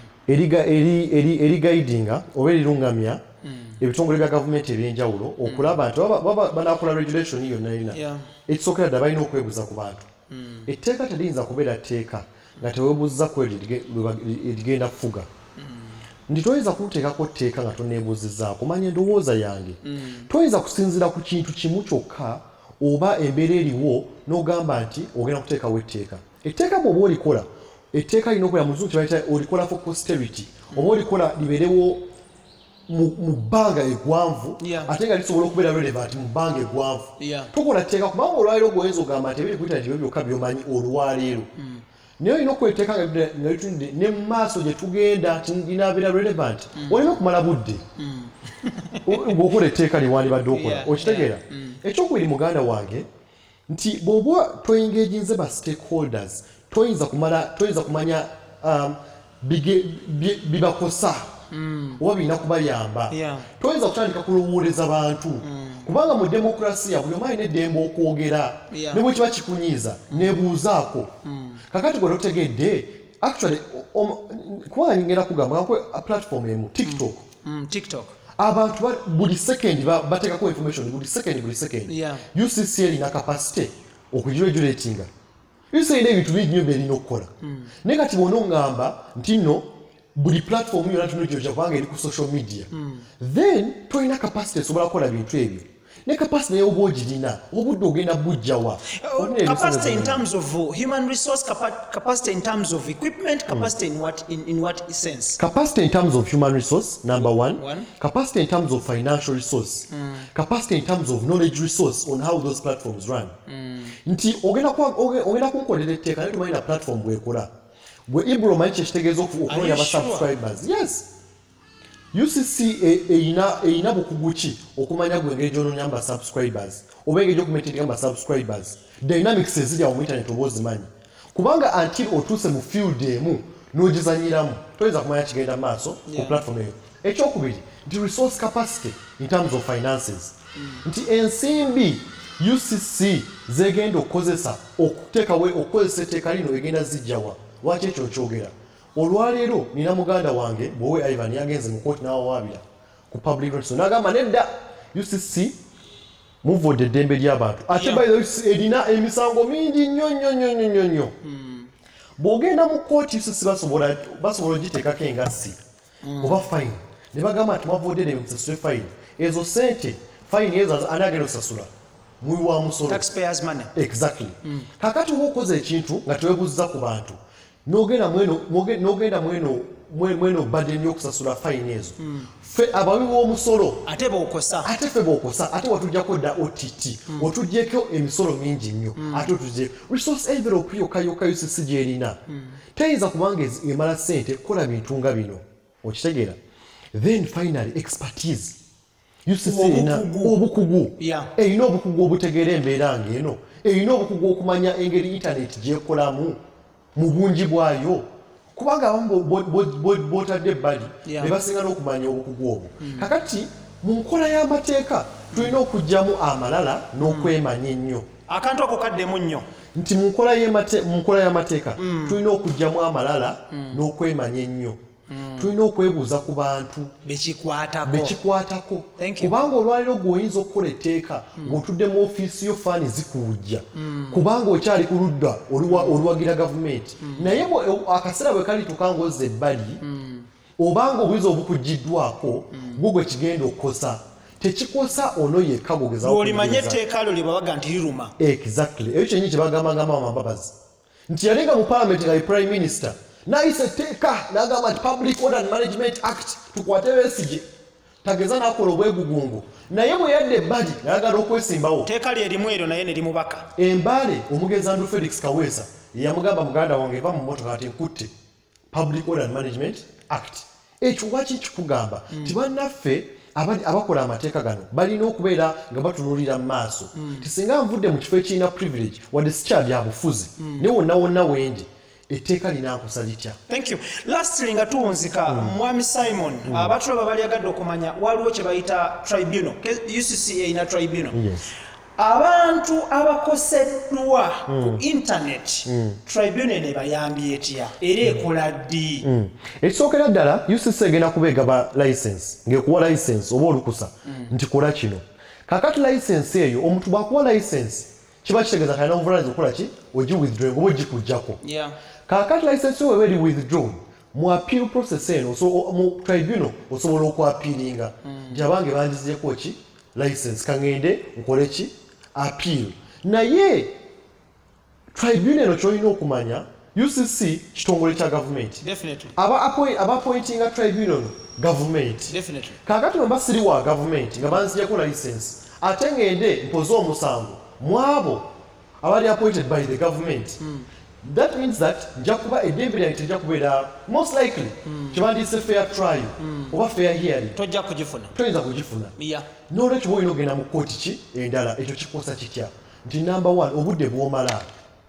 eri guidinga oba erirungamya ebitongole bya gavumenti ebyenjawulo okulaba nti banakola regulation yonna yonna ekisookera ddala balina okwebuuza ku bantu etteeka teriyinza kubeera tteeka nga teweebuuziza ku erigenda kufuga nti toyinza kuteekako tteeka nga toneebuuzizzaako manya endowooza yange toyinza kusinziira ku kintu kimu kyokka oba embeera eriwo n'ogamba nti ogenda kuteekawo etteeka etteeka bw'oba olikola etteeka lina okubeera muzungu kyebayita olikola for posterity oba olikola libeerewo mu bbanga eggwanvu ate nga lisobola okubeera relevant mu bbanga eggwanvu tokola tteeka kubanga olwaleero gwoyinza ogamba nti ebiri ku internet ebyo byokka by'omanyi olwaleero naye olina okweteeka nga litunide ne mu maaso gye tugenda tinaabeera relevant olina okumala budde ng'okola etteeka liwandibadde okola okitegeera ekyokubiri muganda wange nti bw'oba toyingeejinze ba stakeholders toyinza kumanya bibakosa oba birina kubayamba toyinza kutandika kulowooleza bantu kubanga mu demokrasiya buli omu alina eddembe okwogera ne bwe kiba kikunyiiza nebuuzaako kakati gwe totegedde actually kubanga ngenda kugamba nkwe platform emu tiktok abantu buli sekendi bateekako information buli sekendi buli sekendi U C C erina capacity okugiregulatinga U C C erina ebintu bingi nnyo byerina okukola naye kati bw'ona ongamba nti nno buli platform yonna tunogyoja kubanga eri ku social media then tolina capacity esobola kukola bintu ebyo ne capacity naye oba ogirina obudde ogenda bujjawa capacity in terms of human resource capacity in terms of equipment capacity in what in, in what sense capacity in terms of human resource number one, one. Capacity in terms of financial resource mm. Capacity in terms of knowledge resource on how those platforms run nti ogenda ogenda kunkolera etteeka naye tumanyi na platform bwekola bwe Ibro omanyi kyekitegeeza okunonya aba subscribers yes U C C eyina bukugu ki okumanya gwe engeri gy'onoonya aba subscribers oba engeri gy'okumaintainga aba subscribers dynamics ezirya mu internet oba ozimanyi kubanga until otuuse mu field emu n'ogizanyiramu toyinza kumanya kigenda maaso ku platform eyo. Ekyokubiri nti resource capacity in terms of finances nti ensimbi U C C zegenda okukozesa okuteekawo okukozesa etteeka lino egenda zijjawa. Lwaki ekyo nkyogera? Olwaleero nina muganda wange bwowe Ivan yagenze mu kooti n'awawaabira ku public record n'agamba nedda U C C muvodde eddembe ly'abantu ate by the erina emisango mingi nnyo nnyo nnyo nnyo nnyo. Bw'ogenda mu kooti U C C basobola basobola ogiteekako engassi oba fine ne bagamba nti mwavodde musasule fine ezo sente fine ezo anagenda osasula muli wa musolo taxpayers money. Exactly. Mm. Kakati wokoze ekintu nga twebuuza ku bantu n'ogenda mweno n'ogenda mweno mweno burden y'okusasula fine ezo mm. Fe abawi b'omusolo ate b'okosa ate fe b'okosa ate watujjako dda O T T mm. Otuggyeko emisolo mingi nnyo mm. Ate otuggyeko resource envelope yokka yokka U C C gy'erina mm. Teyinza kubanga emala ssente kukola bintu nga bino okitegeera. Then finally expertise U C C erina obukugu erina obukugu obutegeera embeera ng'eno erina obukugu okumanya engeri internet gyekolamu mu bungi bwayo kubanga abamu bw'otadde ebbali ne basinga n'okumanya obukugu obwo. Kakati mu nkola y'amateeka tulina okugyamu amalala n'okwemanya ennyo. Akantu ako kaddemu nnyo nti mu nkola y'amateeka tulina okugyamu amalala n'okwemanya ennyo. Tulina okwebuuza ku bantu bekikwatako bekikwatako kubanga olwaliro gw'oyinza okukola etteeka ng'otudde mu ofiisi yo faani zikuwujja kubanga okyali ku ludda oluwagira gavumenti naye akaseera bwe kalituuka ng'ozza ebbali obanga obuyinza obukuggiddwako gwe gwe kigenda okukosa tekikosa ono yekka gogezaawo olimanye etteeka lyo lye babaga nti liruma. Exactly. Ekyo kyenyi kye bagambanga Maama Mbabazi nti yalinga mu paalamenti nga ye prime minister naise teeka n'agamba nti Public Order and Management Act tukwate Besigye tageza n'akola obwegugungo naye bwe yadde ebbali n'ayagala okwesimbawo teeka lye erimu eryo naye ne limubaka. Embaale omugezi Andrew Felix Kaweesa yamugamba muganda wange va mu mmotoka ati nkutte Public Order and Management Act. Ekyo waki kikugamba nti bannaffe abakola amateeka gano balina okubeera nga batunuulira mu maaso ti singa nvudde mu kifo ekirina privilege wadde sikyali abufuzi ne wonna wonna wendi etteeka linankusa litya. Thank you. Lastly nga tuwunzika mm. Mwami Simon mm. Abatulaba bali agadde okumanya waliwo kye bayita tribunal U C C erina tribunal. Yes. Abantu abakoseddwa mm. ku internet mm. tribunal ne bayambye etya era ekola ddi? mm. Ekisookera ddala U C C egenda kubeega ba license ng'ekuwa license oba olukusa mm. nti kola kino. Kakati license eyo omuntu bw'akuwa license kiba kitegeeza kalina obuvunaanyizibwa okukola ki ogi withdraw oba ogikugyako. Yeah. Kakati license yo eri withdrawn mu appeal process eno so mu tribunal osobola okwapiiringa nti mm. abange bandizieko ki license kangende nkole ki appeal. Naye tribunal eno kyolina okumanya U C C kitongole kya government. Definitely. Aba appoint aba appointing a tribunal government. Definitely. Kakati mba siri wa government nga banziako license ate ngende mpoze omusango mwabo abali appointed by the government. Mm. That means that njakuba eddembe lyange tejja kubeera most likely kibandiyise fair trial oba fair hearing tojja kugifuna toyinza kugifuna. Yeah. N'olwekyo bw'olina ogenda mu kkooti ki endala ekyo kikosa kitya nti number one obudde bw'omala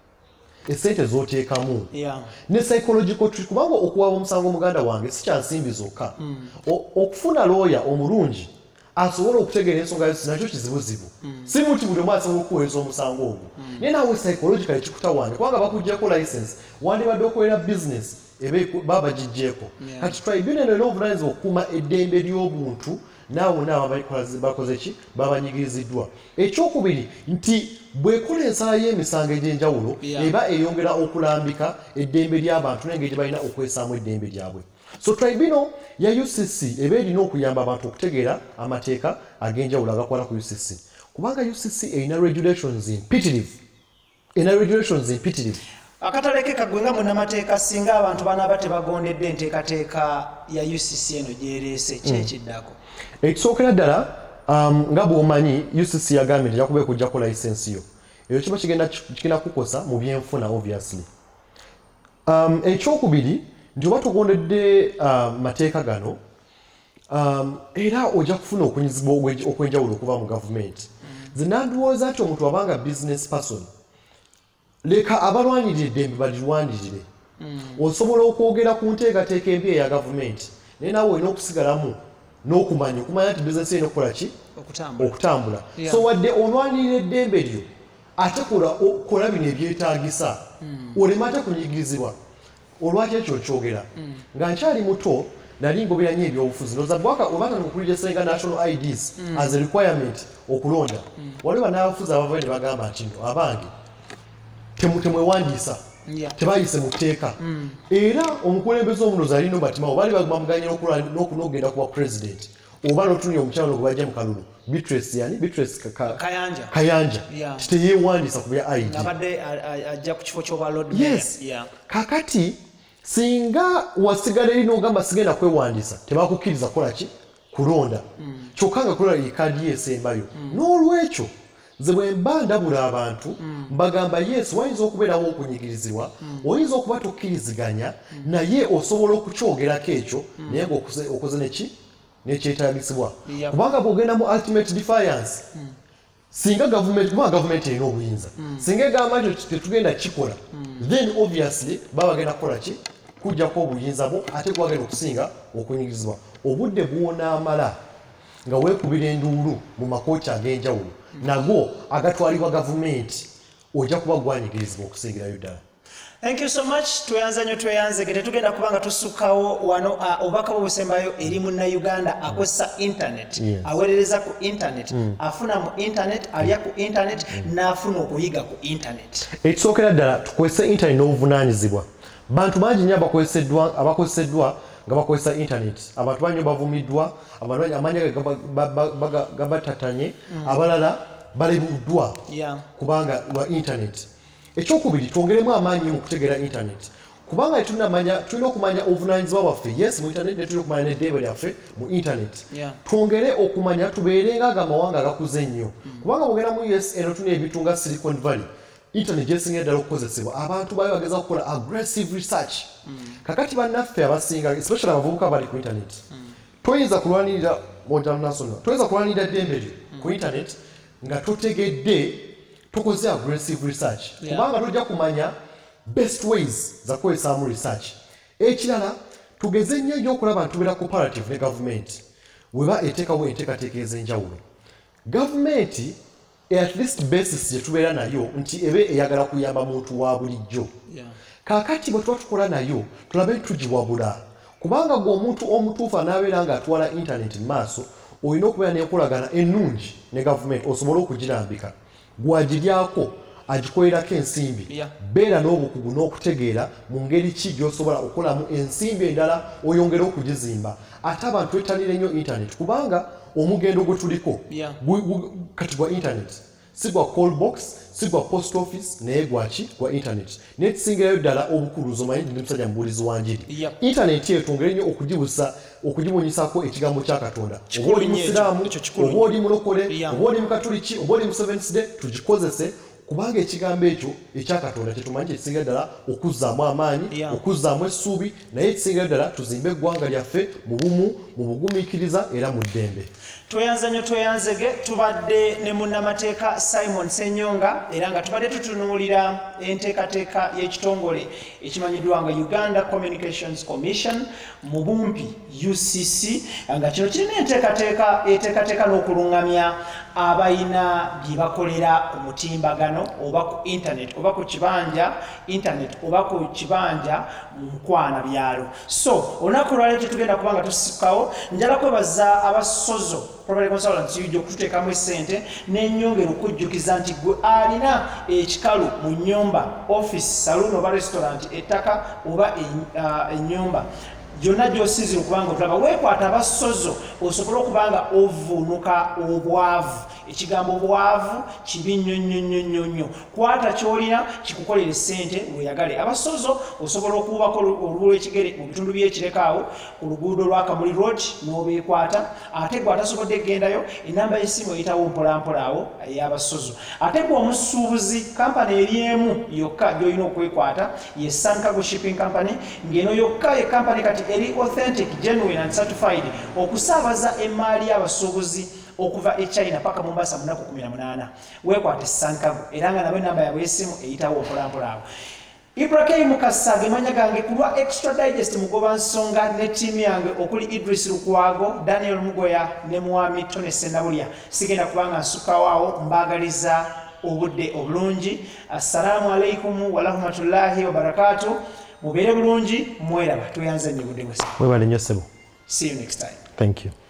esente z'oteekamu yeah. ne psychological treat kubanga okuwaaba omusango muganda wange si kya nsimbi zokka mm. okufuna looya omulungi asobola okutegeera ensonga yosi nakyo kizibuzibu mm. si muti buli omu asobola okuweesa omusango ogwo mm. naye naawe psychological kikutawange kubanga bakuggyako license wandibadde okolera business baba giggyeko yeah. Kati tribunal eno obuvunaanyizibwa okukuuma eddembe ly'obuntu naawe naaba bakoze ki babanyigiriziddwa. Ekyokubiri nti bw'ekola ensala y'emisango egy'enjawulo yeah. Eba eyongera okulambika eddembe ly'abantu n'engeri gye balina okwesaamu eddembe lyabwe. So tribunal ya U C C eba erina okuyamba abantu okutegeera amateeka ag'enjawulo agakwala ku U C C kubanga U C C erina regulations imperative erina regulations imperative. Akataleke kagwenga munnamateeka singa abantu banaaba tebagondedde enteekateeka ya U C C eno gy'ereese kyekiddako. Ekisookera ddala um, nga bw'omanyi U C C yagambye nti yakube kujjako license yo ekyo kiba kigenda kigenda kukosa mu byenfuna obviously. Um, ekyokubiri nti oba tugondedde uh, mateeka gano um, era ojja kufuna okunyizibwa okwenjawulo okuva mu gavumenti. Nze nandowooza nti omuntu abanga business person leka abalwanirira eddembe balirwanirire osobola okwogera ku nteekateeka embi eya gavumenti naye naawe olina okusigalamu n'okumanya okumanya nti bizinesi erina okukola ki okutambula so wadde olwanirira eddembe lyo ate kola bino ebyetaagisa oleme ate kunyigirizibwa olwaki ekyo kyogera nga nkyali muto nali ngobera nnyo ebyobufuzi ndoza bwaka obanga nokulira senga national I Ds as a requirement okulonda waliwo bannabyabufuzi abavayo ne bagamba nti no abange temwewandiisa tebayise mu tteeka era omukulembeze omunozi alina batimawo baali bamuganyira n'okugenda kuba president oba n'otunia omukyalo gwe bajja mu kalulu Beatrice yani Beatrice Kayanja Kayanja teyewandiisa ku bya I D abadde ajja ku kifo ky'obwa Lord yes kakati singa wasigala eri n'ogamba sigenda kwewandiisa tebakukkiriza kukola ki kulonda kyokka nga kulonda ekaadi yeesembayo n'olwekyo nze bwe mba ndabula abantu mbagamba yes wayinza okubeerawo okunyigirizibwa oyinza okuba tokkiriziganya naye osobola okukyogerako ekyo naye ng'okoze neki nekyetaagisibwa kubanga bw'ogenda mu ultimate defiance singa gavumenti kubanga gavumenti erina obuyinza singa egamba nti tetugenda kikola then obviously baba bagenda kukola ki kujjako obuyinza bwo ate gwagenda okusinga okunyigirizibwa obudde bw'onaamala nga weekubira enduulu mu makooti ag'enjawulo nago agatwalibwa gavumenti ojja kuba gwanyigirizibwa okusingira ddala. Thank you so much. Tuyanza nyo tuyanze gete tugenda kubanga tusukawo wano uh, obaka obusembayo eri munna Uganda akosa internet yes. awerereza ku internet mm. afuna mu internet alya ku internet mm. nafuna okuyiga ku internet ekisookera ddala tukozesa internet n'obuvunanyizibwa bantu bangi nnyo abakozeseddwa abakozeseddwa nga bakozesa internet abantu bangi bavumiddwa abantu amanya gabatatanye mm. abalala balebuddwa yeah. kubanga lwa internet ekyokubiri twongeremu amaanyi mu kutegeera internet kubanga tunamanya tulina okumanya obuvunanyizibwa bwaffe yes mu internet netulina okumanya n'eddembe lyaffe mu internet yeah. twongere okumanya tubeerenga ng'amawanga agakuze ennyo mm. kubanga bwogenda mu U S eno tulina ebintu nga Silicon Valley internet gyesinga ddala okukozesebwa abantu baali bageza okukola aggressive research mm. kakati bannaffe abasinga especially abavubuka bali ku internet mm. toyinza kulwanirira modern national toyinza kulwanirira ddembe lyo mm. ku internet nga totegedde tukoze aggressive research yeah. kubanga tujja kumanya best ways za kukozesaamu research ekirala tugeze nnyo nnyo okulaba ntubeera cooperative ne gavumenti weba eteekawo enteekateeka ez'enjawulo gavumenti at least basis gye tubeera nayo nti ebe eyagala kuyamba muntu wa bulijjo yeah. kaakati bwe tuba tukola nayo tulabe tugiwabula kubanga gwe omuntu omutuufu anaabeera ng'atwala internet mu maaso olina okubeera n'enkolagana ennungi ne gavumenti osobole okugirambika gwagiryako agikolerako ensimbi yeah. beera n'obukugu n'okutegeera mu ngeri ki gy'osobola okukolamu ensimbi endala oyongera okugizimba ate abantu bettanira ennyo internet kubanga omugendo gwe tuliko yeah. kati gwa internet si gwa call box si gwa post office naye gwaki gwa internet naye tusingirayo ddala obukuluzi omanyi ndi musajja mubuulizi wa njiri yep. internet yetu ngeri nnyo okugibusa okugibunyisako ekigambo kya Katonda oba oli musiraamu oba oli mulokole oba oli mukatuliki oba oli mu Seventh Day tugikozese kubanga ekigambo ekyo ekya Katonda kyetumanyi kyekisinga ddala okuzzaamu amaanyi yeah. okuzzaamu essuubi naye ekisinga ddala tuzimbe eggwanga lyaffe mu bumu mu bugumiikiriza era mu ddembe. Tweyanza nnyo tweyanzege tubadde ne munnamateeka Simon Ssenyonga era nga tubadde tutunuulira enteekateeka y'ekitongole ekimanyiddwa nga Uganda Communications Commission mu bumpi U C C nga kino kirina enteekateeka eteekateeka n'okulungamya abayina bye bakolera ku mutimbagano oba ku internet oba ku kibanja internet oba ku kibanja mu nkwana byalo. So olunaku lwaleero tetugenda kubanga tusikawo njala kwebaza abasozo Property Consultants yujja okututeekamu essente n'ennyongera okujjukiza nti gwe alina ekikalu mu nnyumba office saloon oba restaurant ettaka oba ennyumba gyonna gy'osinzira okubanga otulaba weekwata abasozo osobole okubanga ovuunuka obwavu ekigambo obwavu kibi nnyo nnyo nnyo nnyo nnyo kwata ky'olina kikukolera essente weeyagale abasozo osobola okubako olubu lw'ekigere mu bitundu by'ekirekaawo ku luguudo lwa Kamuli Road n'obeekwata ate gwe atasobodde gendayo enamba y'essimu eyitawo mpolampola awo ey'abasozo ate gwe omusuubuzi kampani eri emu yokka gy'olina okwekwata ye Sankago Shipping Company ng'eno yokka ye kampani kati eri authentic genuine and certified okusaabaza emmaali y'abasuubuzi okuva e China paka Mombasa munaku kumi na munaana weekwate Sankago era nga nabo namba yaabwe y'essimu eyitawo mpolampola awo. Ibrahim Kasage manya gange kulwa Extra Digest mugoba nsonga ne timu yange okuli Idris Lukwago, Daniel Mugoya ne Mwami Tone Senabulya. Sigenda kubanga nsuka waawo mbagaliza obudde obulungi. Assalamu alaikum wa rahmatullahi wa barakatuh. Mubere bulungi mweraba tuyanze nnyo budde bwese. Mwebale nnyo ssebo. See you next time. Thank you.